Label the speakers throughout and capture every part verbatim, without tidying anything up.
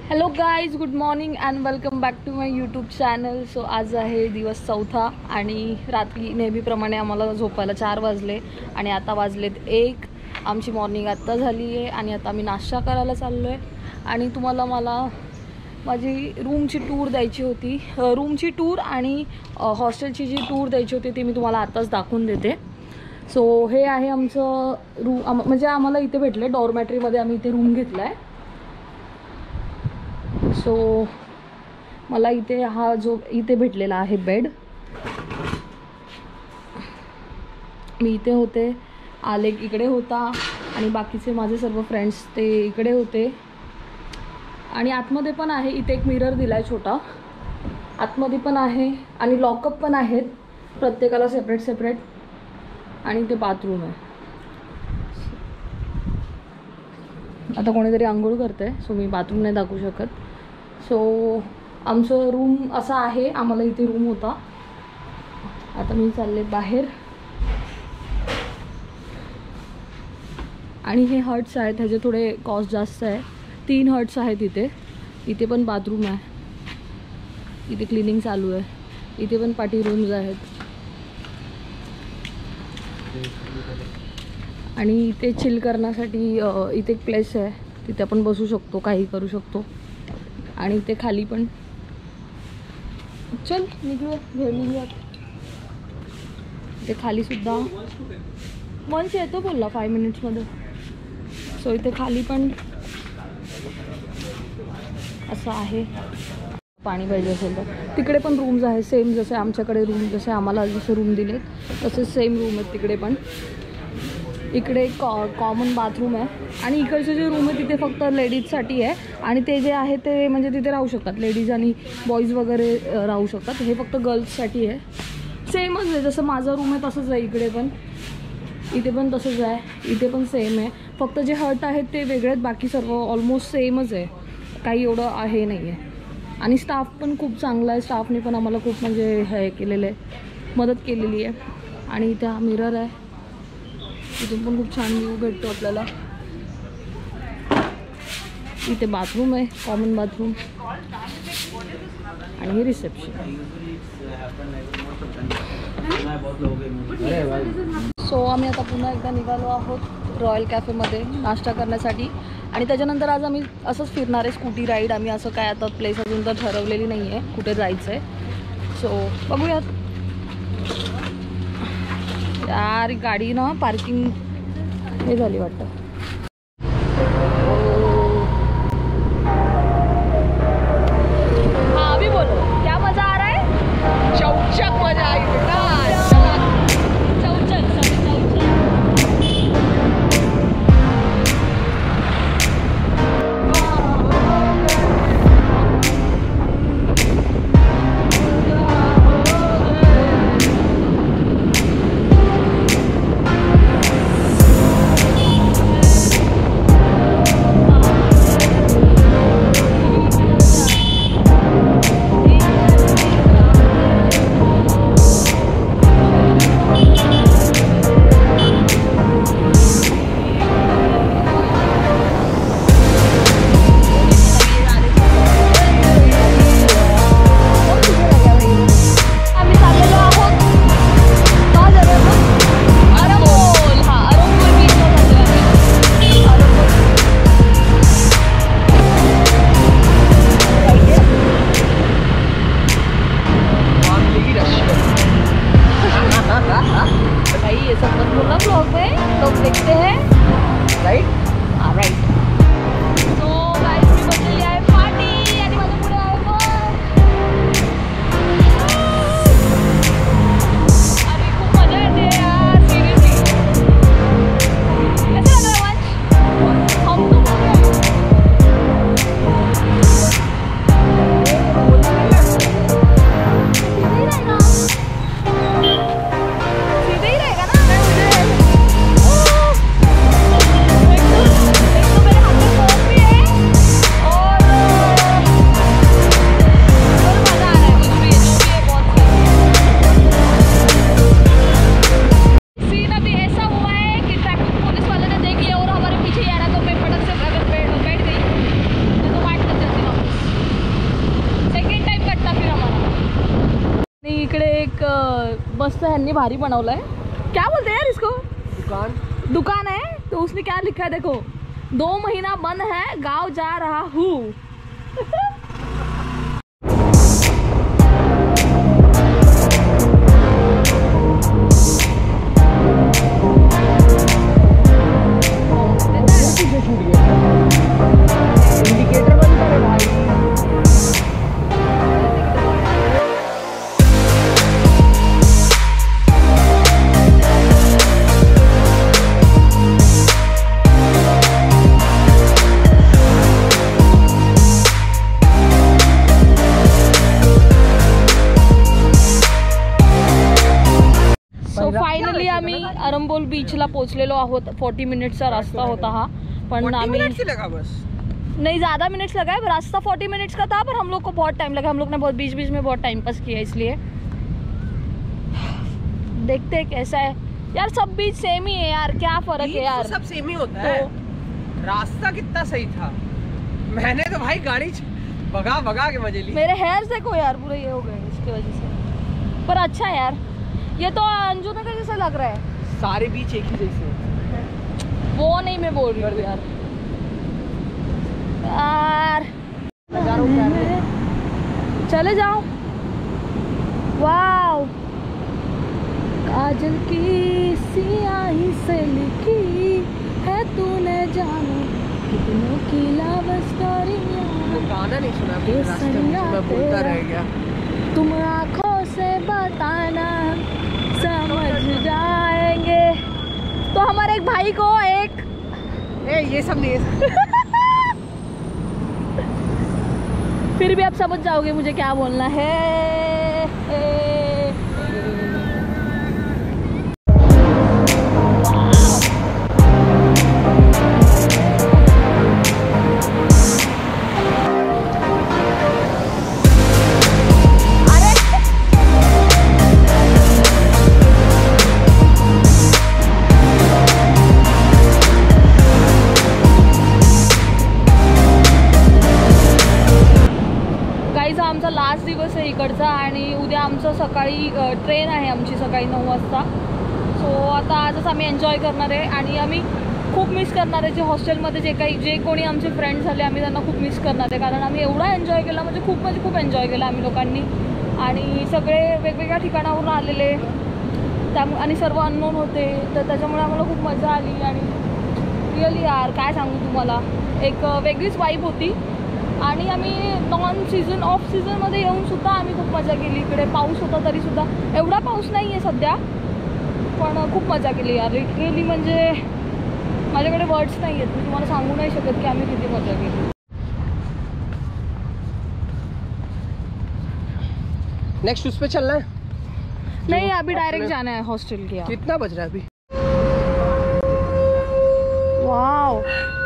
Speaker 1: Hello guys, good morning and welcome back to my YouTube channel. So आज आहे दिवस चौथा आणि रात्री नेहमीप्रमाणे आम्हाला झोपायला चार वाजले आणि आता वाजलेत एक. आमची मॉर्निंग आत्ता झाली आहे आणि आता आम्ही नाश्ता करायला चाललो आहे. आणि तुम्हाला मला माझी रूमची टूर द्यायची होती, रूमची टूर आणि हॉस्टेलची जी टूर द्यायची होती ती मी तुम्हाला आत्ताच दाखवून देते. सो हे आहे आमचं रूम, म्हणजे आम्हाला इथे भेटले डॉर्मॅटरीमध्ये, आम्ही इथे रूम घेतला आहे. सो मला इथे हा जो इथे भेटलेला आहे बेड, मी इथे होते, आले इकडे होता आणि बाकीचे माझे सर्व फ्रेंड्स ते इकडे होते. आणि आतमध्ये पण आहे, इथे एक मिरर दिला आहे छोटा, आतमध्ये पण आहे आणि लॉकअप पण आहेत प्रत्येकाला सेपरेट सेपरेट. आणि ते बाथरूम आहे. आता कोणीतरी आंघोळ करते आहे, सो मी बाथरूम नाही दाखवू शकत. सो आमचं रूम असा आहे, आम्हाला इथे रूम होता. आता मी चालले बाहेर. आणि हे हर्ट्स आहेत, ह्याचे थोडे कॉस्ट जास्त आहे. तीन हर्ट्स आहेत इथे. इथे पण बाथरूम आहे, इथे क्लिनिंग चालू आहे, इथे पण पार्टी रूम्स आहेत. आणि इथे चिल करण्यासाठी इथे एक प्लेस आहे, तिथे आपण बसू शकतो, काही करू शकतो. आणि इथे खाली पण चल निघूया भेळ निघूयात. इथे खाली सुद्धा वंश येतो बोलला फाय मिनिट्समध्ये. सो इथे खाली पण असं आहे, पाणी पाहिजे असेल तर. तिकडे पण रूम्स आहेत सेम, जसे आमच्याकडे रूम, जसे आम्हाला जसे रूम दिले तसे सेम रूम आहेत तिकडे पण. इकडे एक कॉ कॉमन बाथरूम आहे आणि इकडचे जे रूम आहे तिथे फक्त लेडीजसाठी आहे. आणि ते जे आहे ते म्हणजे तिथे राहू शकतात लेडीज आणि बॉईज वगैरे राहू शकतात. हे फक्त गर्ल्ससाठी आहे. सेमच आहे, जसं माझा रूम आहे तसंच आहे इकडे पण, इथे पण तसंच आहे, इथे पण सेम आहे. फक्त जे हर्ट आहेत ते वेगळे आहेत, बाकी सर्व ऑलमोस्ट सेमच आहे, काही एवढं आहे नाही आहे. आणि स्टाफ पण खूप चांगला आहे, स्टाफने पण आम्हाला खूप म्हणजे हे केलेलं आहे, मदत केलेली आहे. आणि इथे हा मिरर आहे, इथून पण खूप छान व्ह्यू भेटतो आपल्याला. इथे बाथरूम आहे, कॉमन बाथरूम. आणि हे रिसेप्शन. सो आम्ही आता पुन्हा एकदा निघालो आहोत रॉयल कॅफेमध्ये नाश्ता करण्यासाठी. आणि त्याच्यानंतर आज आम्ही असंच फिरणार आहे, स्कूटी राईड. आम्ही असं काय आता प्लेस अजून तर ठरवलेली नाही आहे कुठे जायचं आहे. सो बघूयात. यार गाडी ना पार्किंग हे झाली वाटतं. हाँ अभी बोलो क्या मजा आ रहा है? चौचक मजा आई बेटा, चौचक सॉरी चौचक. एक मस्त ह्यांनी भारी बनवलाय, क्या बोलते हैं यार इसको,
Speaker 2: दुकान
Speaker 1: दुकान है। तो उसने क्या लिखा है देखो, दो महीना बंद है, गांव जा रहा हूँ। इंडिकेटर बंद करे भाई। सो फायनली आम्ही अरंबोल बीचला पोहोचलेलो आहोत। फोर्टी मिनिट्सचा रस्ता होता हा, पण आम्ही
Speaker 2: लगा बस
Speaker 1: नहीं ज़्यादा मिनट्स लगा है, रास्ता फोर्टी मिनट्स का था, पर हम लोग को बहुत टाइम लगा। हम लोग ने बहुत बीच बीच में बहुत टाइम पास किया, इसलिए देखते हैं कैसा है यार। सब बीच सेम ही है यार, क्या फर्क है यार,
Speaker 2: सब सेम ही होता है। तो रास्ता कितना सही था, मैंने तो भाई गाड़ी भगा भगा के मजे ली।
Speaker 1: मेरे हेयर देखो यार पूरे ये हो गए इसकी वजह से, पर अच्छा है यार। ये तो अंजू नगर जैसा लग रहा है,
Speaker 2: सारे बीच एक ही जैसे।
Speaker 1: वो नहीं मैं बोल रही हूँ यार यार चले जाओ। वाव, काजल की सियाही से लिखी है तूने जानो कितनों की लव स्टोरी।
Speaker 2: गाना नहीं सुना, रास्ते में मैं बोलता रह गया।
Speaker 1: तुम आँखों से बताना समझ जाएंगे। तो हमारे एक भाई को एक
Speaker 2: ए, ये सब नहीं है।
Speaker 1: फिर भी आप समझ जाओगे मुझे क्या बोलना है। आमचा लास्ट दिवस आहे इकडचा, आणि उद्या आमचं सकाळी ट्रेन आहे आमची सकाळी नऊ वाजता। सो आता आजच आम्ही एन्जॉय करणार आहे, आणि आम्ही खूप मिस करणार आहे जे हॉस्टेलमध्ये जे काही जे कोणी आमचे फ्रेंड्स झाले आम्ही त्यांना खूप मिस करणार आहे, कारण आम्ही एवढा एन्जॉय केला, म्हणजे खूप म्हणजे खूप एन्जॉय केला आम्ही लोकांनी, आणि सगळे वेगवेगळ्या ठिकाणावरून आलेले त्यामुळे, आणि सर्व अननोन होते, तर त्याच्यामुळे आम्हाला खूप मजा आली। आणि रिअली यार काय सांगू तुम्हाला, एक वेगळीच वाईब होती। आणि आम्ही नॉन सीझन ऑफ सीझनमध्ये येऊनसुद्धा आम्ही खूप मजा केली। इकडे पाऊस होता तरीसुद्धा, एवढा पाऊस नाही आहे सध्या, पण खूप मजा केली यार रिअली, म्हणजे माझ्याकडे वर्ड्स नाही आहेत, मी तुम्हाला सांगू नाही शकत की आम्ही किती मजा केली।
Speaker 2: नेक्स्ट उस पे चलना है?
Speaker 1: नहीं, अभी डायरेक्ट जाना है हॉस्टल के।
Speaker 2: कितना बज रहा है अभी?
Speaker 1: वाओ,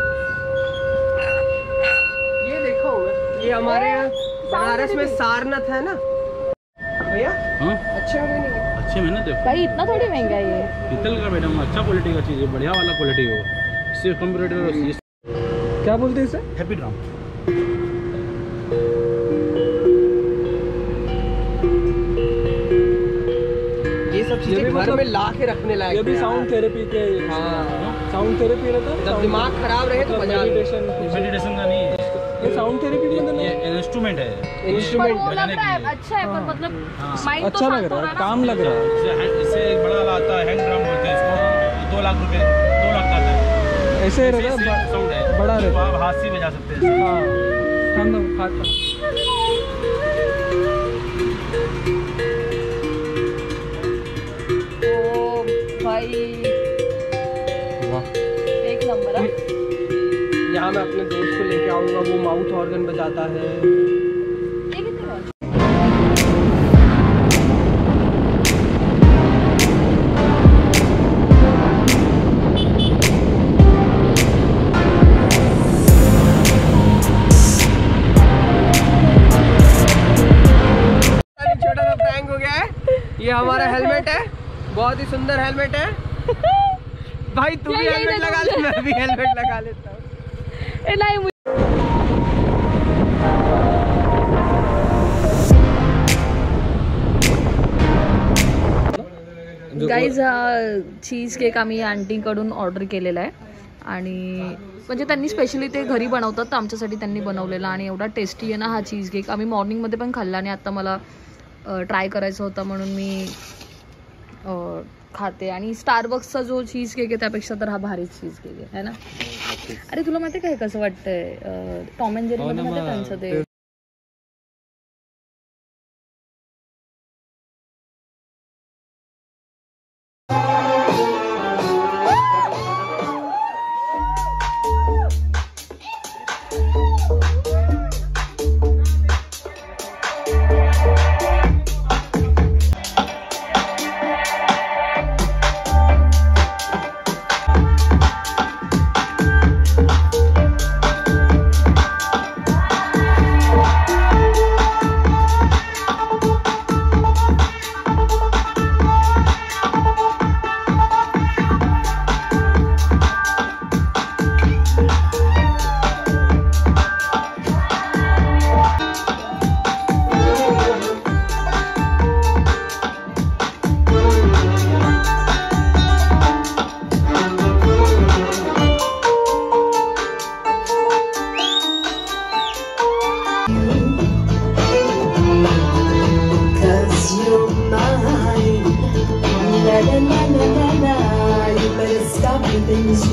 Speaker 2: ये हमारे यहाँ बनारस में सारनाथ है ना भैया।
Speaker 3: हाँ
Speaker 2: अच्छे में नहीं है,
Speaker 3: अच्छे में ना देखो
Speaker 1: भाई इतना थोड़ी महंगा है ये।
Speaker 3: पीतल का मैडम अच्छा क्वालिटी का चीज़ है, बढ़िया वाला क्वालिटी हो, इससे कंप्यूटर।
Speaker 2: क्या बोलते हैं इसे?
Speaker 3: हैप्पी ड्राम।
Speaker 2: ये सब चीजें घर में ला के रखने लायक।
Speaker 4: ये भी साउंड थेरेपी के।
Speaker 2: हाँ,
Speaker 4: साउंड थेरेपी रहता है,
Speaker 2: जब दिमाग खराब रहे तो मजा।
Speaker 4: मेडिटेशन
Speaker 3: मेडिटेशन का नहीं है
Speaker 4: ये, साउंड थेरेपी भी मतलब
Speaker 3: ये इंस्ट्रूमेंट है।
Speaker 2: इंस्ट्रूमेंट
Speaker 3: बजाने के लिए।
Speaker 1: अच्छा है, पर मतलब माइंड तो
Speaker 4: अच्छा लग रहा है, काम लग रहा है।
Speaker 3: इससे इससे एक बड़ा वाला आता है, हैंड ड्रम बोलते हैं इसको, दो लाख रुपए दो लाख का आता है।
Speaker 4: ऐसे रहता है,
Speaker 3: साउंड है,
Speaker 4: बड़ा रहता है,
Speaker 3: आप हाथ से बजा सकते हैं।
Speaker 4: हाँ खाना खाता।
Speaker 1: ओ भाई एक नंबर है।
Speaker 2: यहाँ मैं अपने दोस्त को लेके आऊँगा, वो माउथ ऑर्गन बजाता है।
Speaker 1: ये कितने का?
Speaker 2: छोटा सा प्रैंक हो गया है। ये हमारा हेलमेट है, बहुत ही सुंदर हेलमेट है। भाई तू भी हेलमेट लगा ले, मैं भी हेलमेट लगा लेता हूँ।
Speaker 1: नहीं गाईज हा चीज केक आम्ही आंटीकडून ऑर्डर केलेला आहे आणि म्हणजे त्यांनी स्पेशली ते घरी बनवतात तर आमच्यासाठी त्यांनी बनवलेला आणि एवढा टेस्टी आहे ना हा चीज केक. आम्ही मॉर्निंगमध्ये पण खाल्ला आणि आता मला ट्राय करायचा होता म्हणून मी खाते. आणि स्टारबक्सचा जो चीज केक आहे त्यापेक्षा तर हा भारीच चीज केक आहे है ना. अरे तुला माहिती काय कसं वाटतंय टॉम अँड जेरी मध्ये माहिती त्यांचं ते
Speaker 5: things